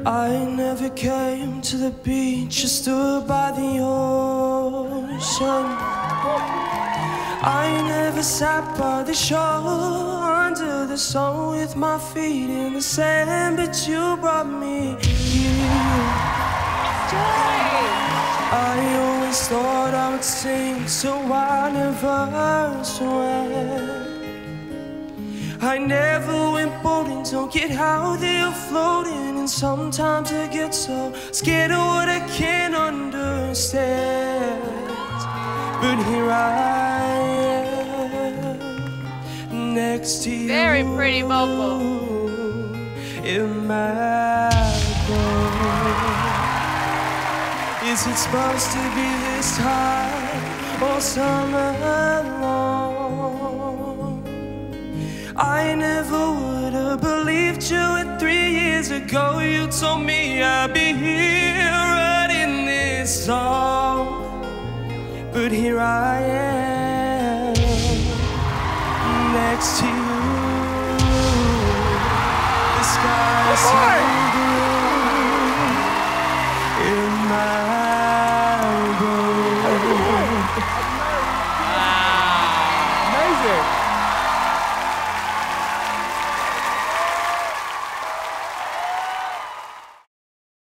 I never came to the beach, I stood by the ocean. I never sat by the shore under the sun with my feet in the sand, but you brought me here. I always thought I would sing, so I never swam. I never went boating, don't get how they're floating, and sometimes I get so scared of what I can't understand. But here I am, next to you. Very pretty vocal. In Malibu. Is it supposed to be this time all summer long? I never would have believed you, and 3 years ago you told me I'd be here writing this song. But here I am, next to